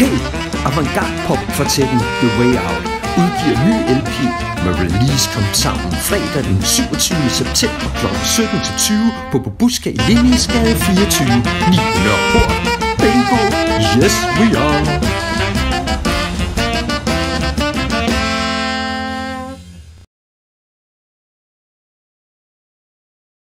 Hey, avantgarde pop-kvartetten The Way Out udgiver ny LP med release kom sammen fredag den 27. september kl. 17-20 på Babushka i Lindingsgade 24, 9. Nørreport. Bingo, yes we are.